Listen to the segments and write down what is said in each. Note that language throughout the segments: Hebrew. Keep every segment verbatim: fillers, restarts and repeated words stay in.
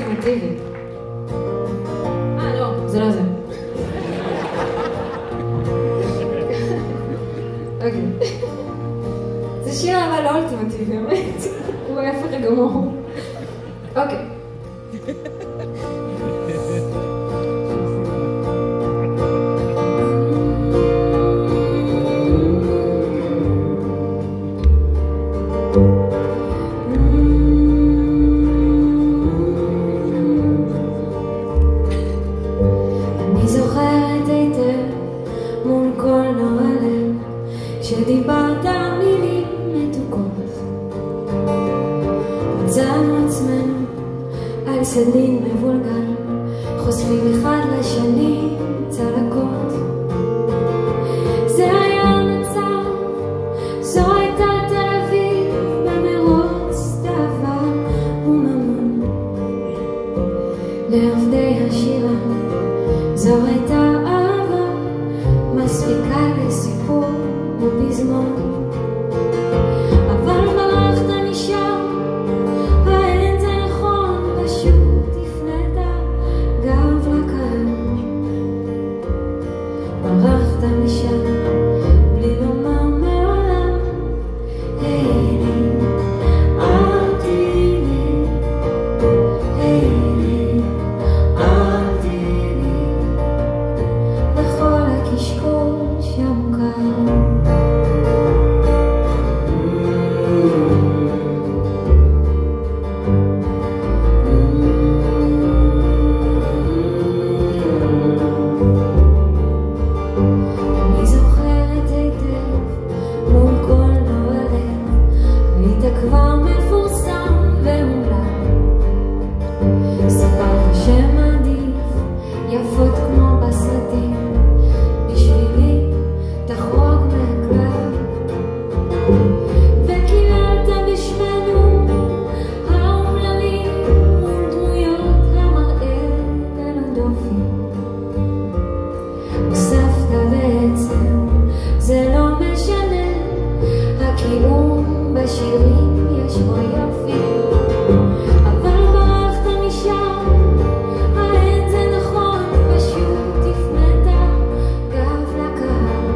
אולטימטיבי. אה, לא, זה לא זה. אוקיי. זה שיר אבל לא אולטימטיבי, באמת. הוא ההפך הגמור. אוקיי. שדיברת מילים מתוקות, מצאנו עצמנו על סדין מבולגן, חושפים אחד לשני צלקות. זה היה המצב, זו הייתה תל אביב במרוץ תאווה וממון. לעבדי השירה זו הייתה אהבה מספיקה לסיפור ובזמן, אבל ברחת משם, האין זה נכון, פשוט הפנית גב לקהל. ברחת משם בלי לומר מעולם, היי לי, אל תהיי, היי לי, אל תהיי, בכל הקשקוש המוכר. כבר מפורסם ואולי סיפרת שמעדיף יפות כמו בסרטים, בשבילי תחרוג מהכלל, וקיללת בשמנו האומללים מול דמויות המראה בין הדופי. הוספת בעצם זה לא משנה, הקיום בשירים יש בו יופי, אבל ברחת משם, האין זה נכון, פשוט הפנית גב לקהל.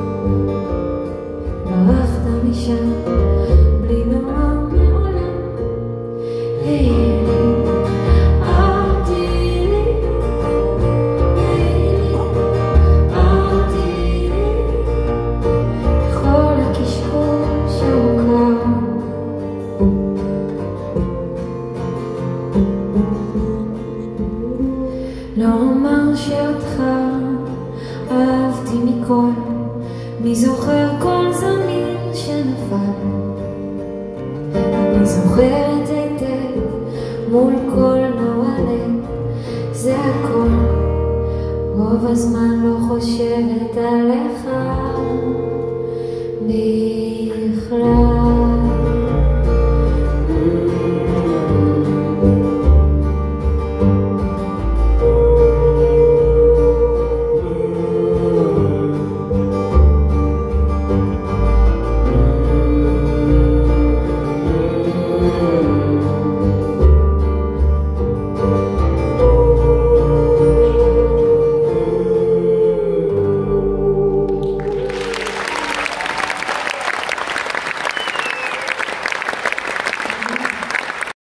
ברחת משם בלי לומר מעולם, היי לי, אל תהיי לי, היי לי, אל תהיי לי, בכל הקשקוש המוכר. לא אומר שאותך אהבתי מכל, מי זוכר כל זמיר שנפל. אני זוכרת היטב מול כל נועלת, זה הכל, רוב הזמן לא חושבת עליך בכלל.